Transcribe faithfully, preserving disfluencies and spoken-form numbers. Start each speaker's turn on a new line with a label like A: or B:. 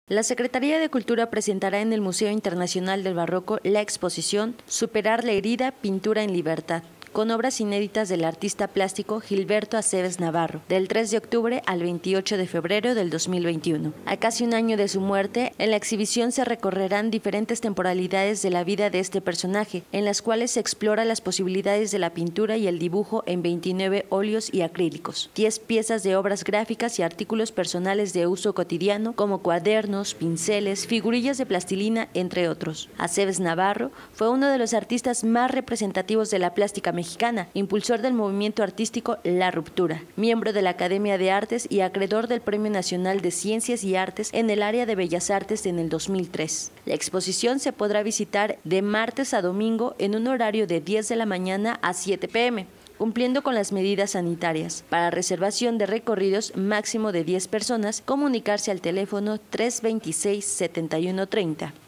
A: La Secretaría de Cultura presentará en el Museo Internacional del Barroco la exposición Superar la herida, pintura en libertad, con obras inéditas del artista plástico Gilberto Aceves Navarro, del tres de octubre al veintiocho de febrero del dos mil veintiuno. A casi un año de su muerte, en la exhibición se recorrerán diferentes temporalidades de la vida de este personaje, en las cuales se explora las posibilidades de la pintura y el dibujo en veintinueve óleos y acrílicos, diez piezas de obras gráficas y artículos personales de uso cotidiano, como cuadernos, pinceles, figurillas de plastilina, entre otros. Aceves Navarro fue uno de los artistas más representativos de la plástica mexicana, mexicana, impulsor del movimiento artístico La Ruptura, miembro de la Academia de Artes y acreedor del Premio Nacional de Ciencias y Artes en el área de Bellas Artes en el dos mil tres. La exposición se podrá visitar de martes a domingo en un horario de diez de la mañana a siete pe eme, cumpliendo con las medidas sanitarias. Para reservación de recorridos máximo de diez personas, comunicarse al teléfono tres veintiséis, setenta y uno treinta.